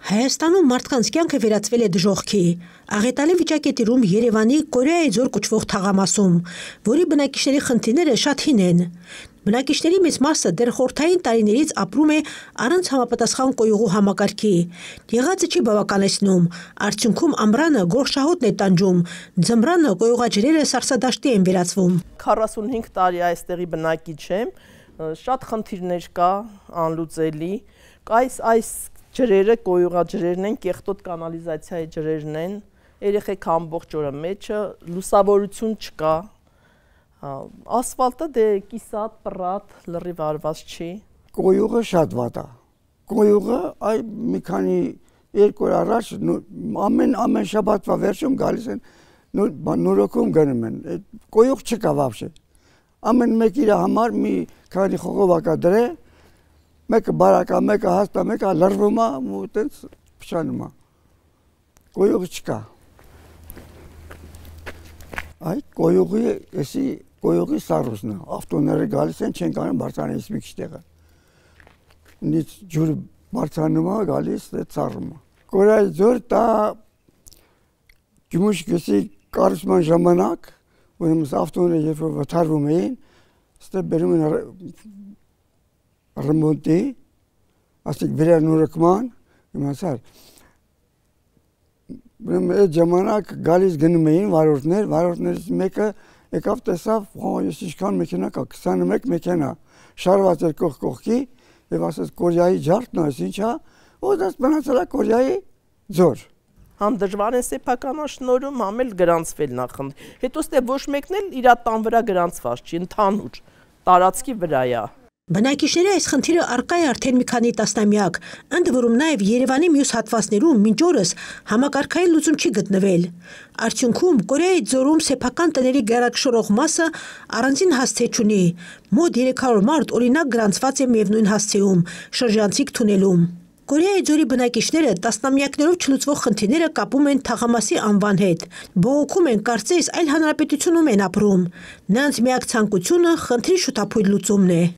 Հայաստանում մարդկանց կյանքը վերածվել է դժոխքի։ Աղետալի վիճակ է տիրում Երևանի Կորեայի ձոր կոչվող թաղամասում, որի բնակիչների խնդիրները շատ հին են։ Բնակիչների մեծ մասը դեռ խորհրդային տարիներից ապրում է առանց համապատասխան կոյուղու համակարգի։ Եղածը չի բավականեցնում, արդյունքում ամռանը գորշահոտ է տանջում, ձմռանը կոյուղաջրերը սարսադաշտի են վերածվում։ 45 տարի այստեղի բնակիչ եմ, շատ խնդիրներ կա, անլուծելի, այս ջրերը կոյուղաջրերն են, կեղտոտ կանալիզացիայի ջրերն են, երեխեք ամբողջ օրը մեջը, լուսավորություն չկա, ասֆալտը դե կիսատ, պռատ, լրիվ արված չի։ Կոյուղը շատ վատ է։ Կոյուղը մի քանի երկու օր առաջ ամեն շաբաթվա վերջում գալիս են նորոգում գնում են։ Կոյուղ չկա вообще։ Ամեն մեկ իր համար մի քանի խողովակա դրե, մեկը բարակա, մեկը հաստա, մեկը լրվում է ու տենց փչանում է։ Կոյուղ չկա։ Այ կոյուղի սառույցն է։ Ավտոները գալիս են, չեն կարող բարձրանալիս մի քիչ տեղը։ Նից ջուրը բարձրանում է, գալիս է ծառում է։ Կորեայի ձոր դա Գյումրի գծի կառուցման ժամանակ, ուրեմն ավտոները երբ որ վթարվում էին, ստե բերում են ռեմոնտի, ասիկ վերանորոգման, իմացար։ Ուրեմն այդ ժամանակ գալիս գնում էին վարորդներից մեկը եկավ տեսավ, ես ինչքան մեքենա կա, 21 մեքենա, շարված էր կողքի, եւ ասաց Կորեայի ջարդն է, ինչ է, ու դա մնացել է Կորեայի ձոր։ Համ դժվար է սեփականաշնորհում, համ էլ գրանցվել նախընդ։ Հետո ստե ոչ մեկն էլ իր տան վրա գրանցված չի, ընդհանուր տարածքի վրա է։ Բնակիչների այս խնդիրը առկա է արդեն մի քանի տասնամյակ, ընդ որում նաև Երևանի մյուս հատվածներում մինչ օրս համակարգային լուծում չի գտնվել։ Արդյունքում Կորեայի ձորում սեփական տների գերակշռող մասը առանձին հասցե չունի։ Մոտ 300 մարդ օրինակ գրանցված է միևնույն հասցեում, շրջանցիկ թունելում։ Կորեայի ձորի բնակիչները տասնամյակներով չլուծվող խնդիրները կապում են թաղամասի անվան հետ, բողոքում են կարծես այլ հանրապետությունում են ապրում։ Նրանց միակ ցանկությունը խնդրի շուտափույթ լուծումն է։